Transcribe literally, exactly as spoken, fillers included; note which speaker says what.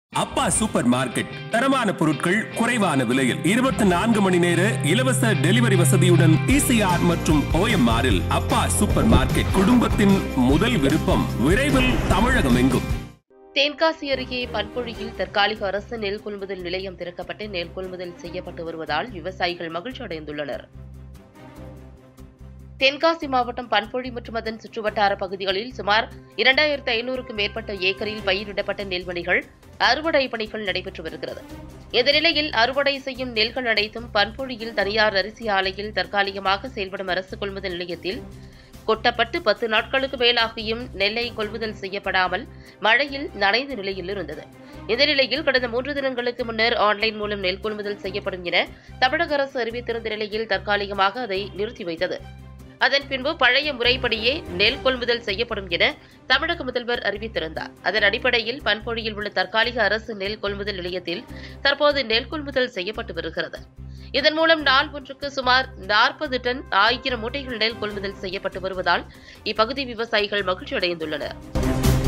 Speaker 1: அப்பா super market தரமான பொருட்கள் குறைவான விலையில் இருபத்தி நான்கு மணி நேர இலவச டெலிவரி வசதியுடன் இசிஆர் மற்றும் ஓஎம்ஆரில் அப்பா சூப்பர் மார்க்கெட் குடும்பத்தின் முதல் விருப்பம். விரைவில் தமிழகம் எங்கும்.
Speaker 2: தென்காசி அருகே பன்பொழியில் தற்காலிக அரசு நெல் கொள்முதல் நிலையம் திறக்கப்பட்டு நெல் கொள்முதல் செய்யப்பட்டு வருவதால் விவசாயிகள் மகிழ்ச்சி அடைந்துள்ளனர். தென்காசி மாவட்டம் பன்பொழி மற்றும் அதன் சுற்றுவட்டார பகுதிகளில் சுமார் இரண்டாயிரத்து ஐநூறுக்கும் மேற்பட்ட ஏக்கரில் பயிரிடப்பட்ட நெல்மணிகள் அறுவடை பணிகள் நடைபெற்று வருகிறது. இந்த நிலையில் அறுவடை செய்யும் நெல்கள் அனைத்தும் பன்பொழியில் தனியார் அரிசி ஆலையில் தற்காலிகமாக செயல்படும் அரசு கொள்முதல் நிலையத்தில் கொட்டப்பட்டு பத்து நாட்களுக்கு மேலாகியும் நெல்லை கொள்முதல் செய்யப்படாமல் மழையில் நனைந்த நிலையில் இருந்தது. இந்த நிலையில் கடந்த மூன்று தினங்களுக்கு முன்னர் ஆன்லைன் மூலம் நெல் கொள்முதல் செய்யப்படும் என தமிழக அரசு அறிவித்திருந்த நிலையில் தற்காலிகமாக அதை நிறுத்தி வைத்தது. அதன் பின்பு பழைய முறைப்படியே நெல் கொள்முதல் செய்யப்படும் என தமிழக முதல்வர் அறிவித்திருந்தார். அதன் அடிப்படையில் பன்பொழியில் உள்ள தற்காலிக அரசு நெல் கொள்முதல் நிலையத்தில் தற்போது நெல் கொள்முதல் செய்யப்பட்டு வருகிறது. இதன் மூலம் நாள் ஒன்றுக்கு சுமார் நாற்பது டன் ஆயிரம் மூட்டைகள் நெல் கொள்முதல் செய்யப்பட்டு வருவதால் இப்பகுதி விவசாயிகள் மகிழ்ச்சி அடைந்துள்ளனர்.